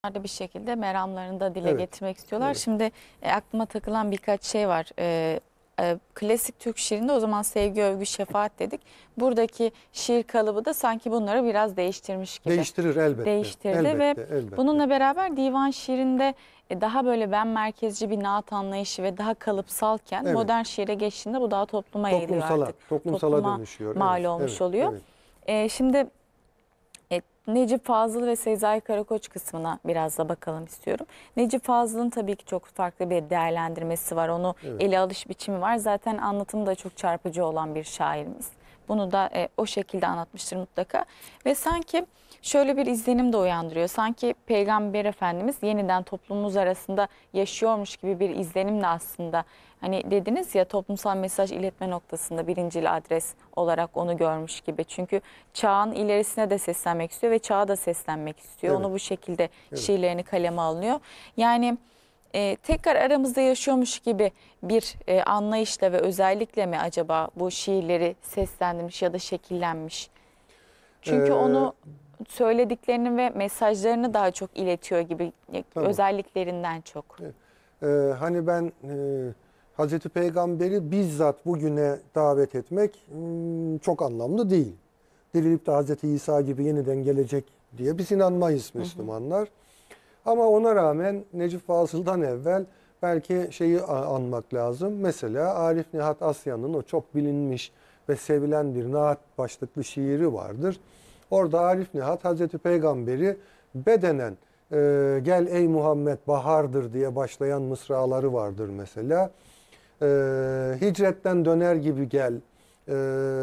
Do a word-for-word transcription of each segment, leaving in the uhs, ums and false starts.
Bir şekilde meramlarını da dile Evet. getirmek istiyorlar. Evet. Şimdi e, aklıma takılan birkaç şey var. E, e, klasik Türk şiirinde o zaman sevgi, övgü, şefaat dedik. Buradaki şiir kalıbı da sanki bunları biraz değiştirmiş gibi. Değiştirir elbette. Değiştirdi ve Elbette, elbette. bununla beraber divan şiirinde e, daha böyle ben merkezci bir naat anlayışı ve daha kalıpsalken Evet. modern şiire geçtiğinde bu daha topluma eğiliyor Toplumsala, artık. toplumsala Topluma dönüşüyor. mal Evet, olmuş evet, oluyor. evet. E, şimdi E, Necip Fazıl ve Sezai Karakoç kısmına biraz da bakalım istiyorum. Necip Fazıl'ın tabii ki çok farklı bir değerlendirmesi var. Onu Evet. ele alış biçimi var. Zaten anlatımı da çok çarpıcı olan bir şairimiz. Bunu da e, o şekilde anlatmıştır mutlaka. Ve sanki şöyle bir izlenim de uyandırıyor. Sanki Peygamber Efendimiz yeniden toplumumuz arasında yaşıyormuş gibi bir izlenimle aslında. Hani dediniz ya, toplumsal mesaj iletme noktasında birincil adres olarak onu görmüş gibi. Çünkü çağın ilerisine de seslenmek istiyor ve çağa da seslenmek istiyor. Evet. Onu bu şekilde Evet. şiirlerini kaleme alınıyor. Yani e, tekrar aramızda yaşıyormuş gibi bir e, anlayışla ve özellikle mi acaba bu şiirleri seslendirmiş ya da şekillenmiş? Çünkü Ee, onu söylediklerini ve mesajlarını daha çok iletiyor gibi, Tamam. özelliklerinden çok. Ee, hani ben e, Hazreti Peygamber'i bizzat bugüne davet etmek hmm, çok anlamlı değil. Dirilip de Hazreti İsa gibi yeniden gelecek diye biz inanmayız Müslümanlar. Hı hı. Ama ona rağmen Necip Fazıl'dan evvel belki şeyi anmak lazım. Mesela Arif Nihat Asya'nın o çok bilinmiş ve sevilen bir naat başlıklı şiiri vardır. Orada Arif Nihat Hazreti Peygamber'i bedenen e, gel ey Muhammed bahardır diye başlayan mısraları vardır mesela. E, hicretten döner gibi gel. E,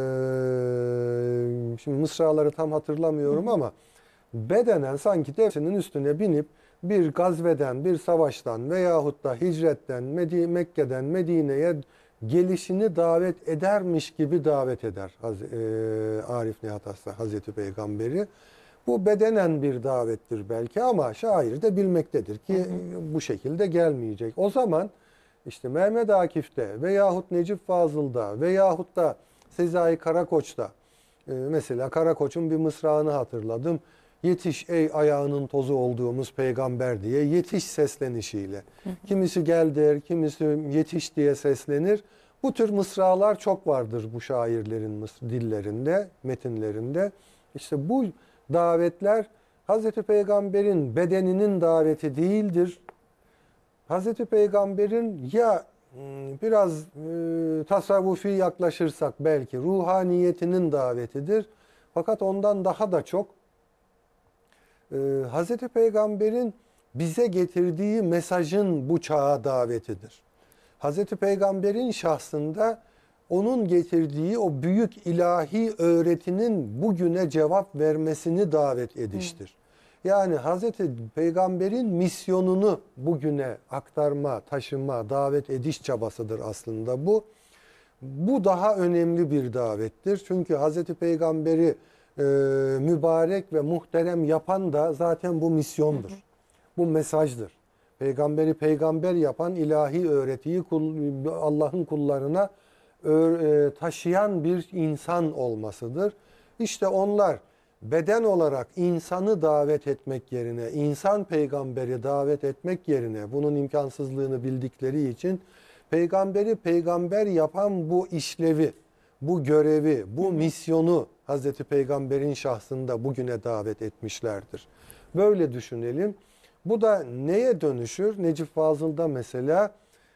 şimdi mısraları tam hatırlamıyorum hı hı. ama bedenen sanki devesinin üstüne binip bir gazveden, bir savaştan veyahut da hicretten, Medi Mekke'den Medine'ye gelişini davet edermiş gibi davet eder Haz e, Arif Nihat Asya Hazreti Peygamber'i. Bu bedenen bir davettir belki ama şair de bilmektedir ki hı hı. bu şekilde gelmeyecek. O zaman işte Mehmet Akif'te veyahut Necip Fazıl'da veyahut da Sezai Karakoç'ta e, mesela Karakoç'un bir mısrağını hatırladım. Yetiş ey ayağının tozu olduğumuz peygamber diye yetiş seslenişiyle. Hı hı. Kimisi gel der, kimisi yetiş diye seslenir. Bu tür mısralar çok vardır bu şairlerin dillerinde, metinlerinde. İşte bu davetler Hazreti Peygamber'in bedeninin daveti değildir. Hazreti Peygamber'in ya biraz e, tasavvufi yaklaşırsak belki ruhaniyetinin davetidir. Fakat ondan daha da çok Ee, Hazreti Peygamber'in bize getirdiği mesajın bu çağa davetidir. Hazreti Peygamber'in şahsında onun getirdiği o büyük ilahi öğretinin bugüne cevap vermesini davet ediştir. Hı. Yani Hazreti Peygamber'in misyonunu bugüne aktarma, taşıma, davet ediş çabasıdır aslında bu. Bu daha önemli bir davettir. Çünkü Hazreti Peygamber'i e, mübarek ve muhterem yapan da zaten bu misyondur. Hı hı. Bu mesajdır. Peygamberi peygamber yapan ilahi öğretiyi kul, Allah'ın kullarına e, taşıyan bir insan olmasıdır. İşte onlar beden olarak insanı davet etmek yerine, insan peygamberi davet etmek yerine bunun imkansızlığını bildikleri için peygamberi peygamber yapan bu işlevi, bu görevi, bu misyonu Hazreti Peygamber'in şahsında bugüne davet etmişlerdir. Böyle düşünelim. Bu da neye dönüşür? Necip Fazıl'da mesela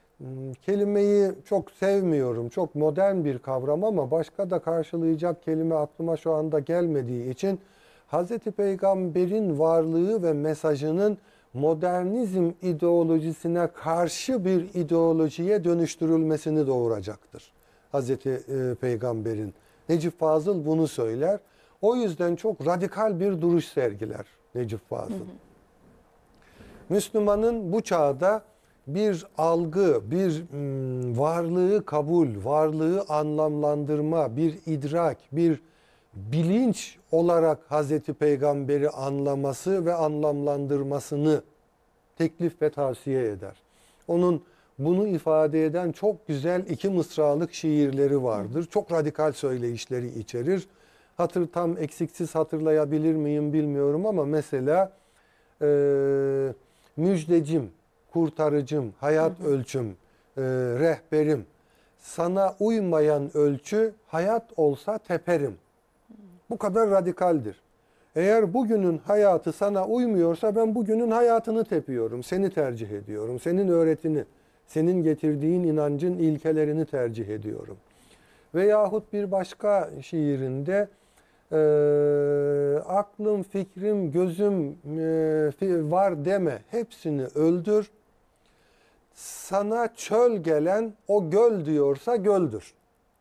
kelimeyi çok sevmiyorum. Çok modern bir kavram ama başka da karşılayacak kelime aklıma şu anda gelmediği için Hazreti Peygamber'in varlığı ve mesajının modernizm ideolojisine karşı bir ideolojiye dönüştürülmesini doğuracaktır. Hazreti Peygamber'in. Necip Fazıl bunu söyler. O yüzden çok radikal bir duruş sergiler Necip Fazıl. Hı hı. Müslümanın bu çağda bir algı, bir varlığı kabul, varlığı anlamlandırma, bir idrak, bir bilinç olarak Hazreti Peygamber'i anlaması ve anlamlandırmasını teklif ve tavsiye eder. Onun bunu ifade eden çok güzel iki mısralık şiirleri vardır. Çok radikal söyleyişleri içerir. Hatır tam eksiksiz hatırlayabilir miyim bilmiyorum ama mesela e, müjdecim, kurtarıcım, hayat Hı hı. ölçüm, e, rehberim. Sana uymayan ölçü hayat olsa teperim. Bu kadar radikaldir. Eğer bugünün hayatı sana uymuyorsa ben bugünün hayatını tepiyorum. Seni tercih ediyorum. Senin öğretini, senin getirdiğin inancın ilkelerini tercih ediyorum. Veyahut bir başka şiirinde e, aklım, fikrim, gözüm e, var deme. Hepsini öldür. Sana çöl gelen o göl diyorsa göldür.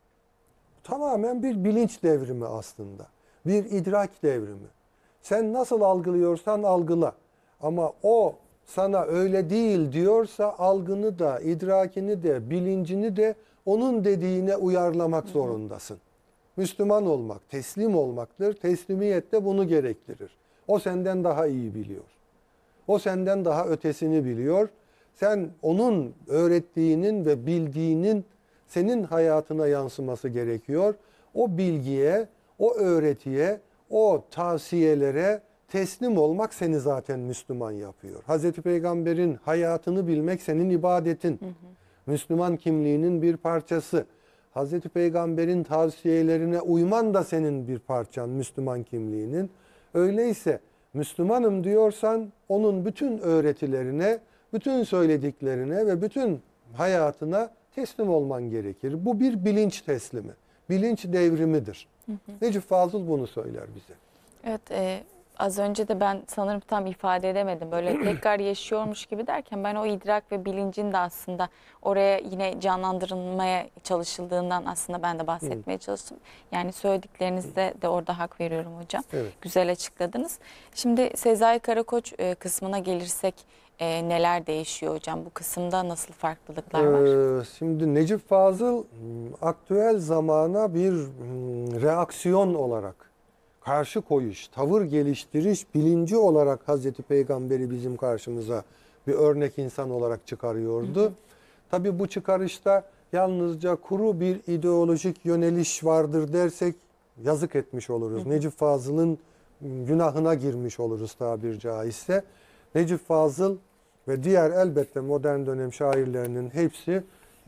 Tamamen bir bilinç devrimi aslında. Bir idrak devrimi. Sen nasıl algılıyorsan algıla. Ama o sana öyle değil diyorsa algını da, idrakini de, bilincini de onun dediğine uyarlamak zorundasın. Müslüman olmak, teslim olmaktır. Teslimiyet de bunu gerektirir. O senden daha iyi biliyor. O senden daha ötesini biliyor. Sen onun öğrettiğinin ve bildiğinin senin hayatına yansıması gerekiyor. O bilgiye, o öğretiye, o tavsiyelere teslim olmak seni zaten Müslüman yapıyor. Hazreti Peygamber'in hayatını bilmek senin ibadetin. Hı hı. Müslüman kimliğinin bir parçası. Hazreti Peygamber'in tavsiyelerine uyman da senin bir parçan Müslüman kimliğinin. Öyleyse Müslümanım diyorsan onun bütün öğretilerine, bütün söylediklerine ve bütün hayatına teslim olman gerekir. Bu bir bilinç teslimi, bilinç devrimidir. Hı hı. Necip Fazıl bunu söyler bize. Evet, e, az önce de ben sanırım tam ifade edemedim. Böyle tekrar yaşıyormuş gibi derken ben o idrak ve bilincin de aslında oraya yine canlandırılmaya çalışıldığından aslında ben de bahsetmeye çalıştım. Yani söylediklerinizde de orada hak veriyorum hocam. Evet. Güzel açıkladınız. Şimdi Sezai Karakoç e, kısmına gelirsek e, neler değişiyor hocam? Bu kısımda nasıl farklılıklar var? Ee, şimdi Necip Fazıl aktüel zamana bir reaksiyon olarak karşı koyuş, tavır geliştiriş bilinci olarak Hazreti Peygamber'i bizim karşımıza bir örnek insan olarak çıkarıyordu. Hı hı. Tabii bu çıkarışta yalnızca kuru bir ideolojik yöneliş vardır dersek yazık etmiş oluruz. Hı hı. Necip Fazıl'ın günahına girmiş oluruz tabiri caizse. Necip Fazıl ve diğer elbette modern dönem şairlerinin hepsi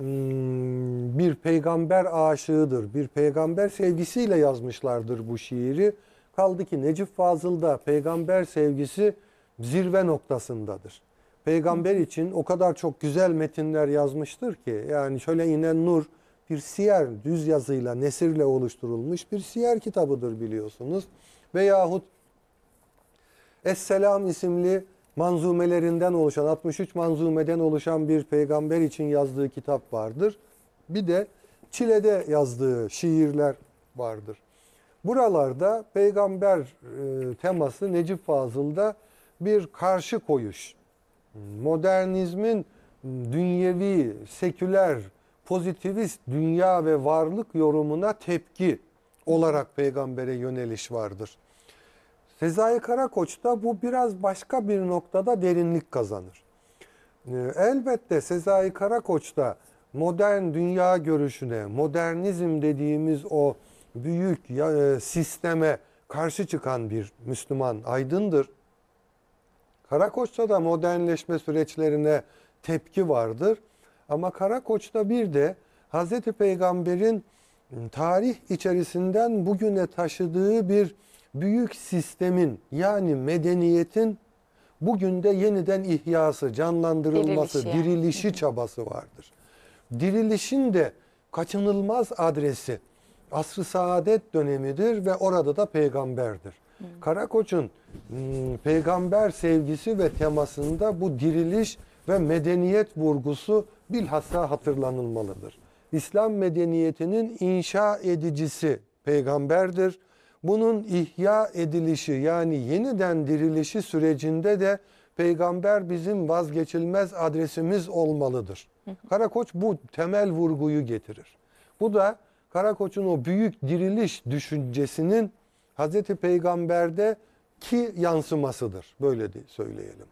bir peygamber aşığıdır. Bir peygamber sevgisiyle yazmışlardır bu şiiri. Kaldı ki Necip Fazıl'da peygamber sevgisi zirve noktasındadır. Peygamber için o kadar çok güzel metinler yazmıştır ki, yani şöyle inen nur bir siyer, düz yazıyla, nesirle oluşturulmuş bir siyer kitabıdır biliyorsunuz. Veyahut Es-Selam isimli manzumelerinden oluşan, altmış üç manzumeden oluşan bir peygamber için yazdığı kitap vardır. Bir de Çile'de yazdığı şiirler vardır. Buralarda peygamber e, teması Necip Fazıl'da bir karşı koyuş. Modernizmin dünyevi, seküler, pozitivist dünya ve varlık yorumuna tepki olarak peygambere yöneliş vardır. Sezai Karakoç'ta bu biraz başka bir noktada derinlik kazanır. Elbette Sezai Karakoç'ta modern dünya görüşüne, modernizm dediğimiz o büyük sisteme karşı çıkan bir Müslüman aydındır. Karakoç'ta da modernleşme süreçlerine tepki vardır. Ama Karakoç'ta bir de Hazreti Peygamber'in tarih içerisinden bugüne taşıdığı bir büyük sistemin, yani medeniyetin bugün de yeniden ihyası, canlandırılması, Diriliş yani. dirilişi çabası vardır. Dirilişin de kaçınılmaz adresi asr-ı saadet dönemidir ve orada da peygamberdir. Hı. Karakoç'un hmm, peygamber sevgisi ve temasında bu diriliş ve medeniyet vurgusu bilhassa hatırlanılmalıdır. İslam medeniyetinin inşa edicisi peygamberdir. Bunun ihya edilişi, yani yeniden dirilişi sürecinde de peygamber bizim vazgeçilmez adresimiz olmalıdır. Karakoç bu temel vurguyu getirir. Bu da Karakoç'un o büyük diriliş düşüncesinin Hazreti Peygamber'de ki yansımasıdır. Böyle de söyleyelim.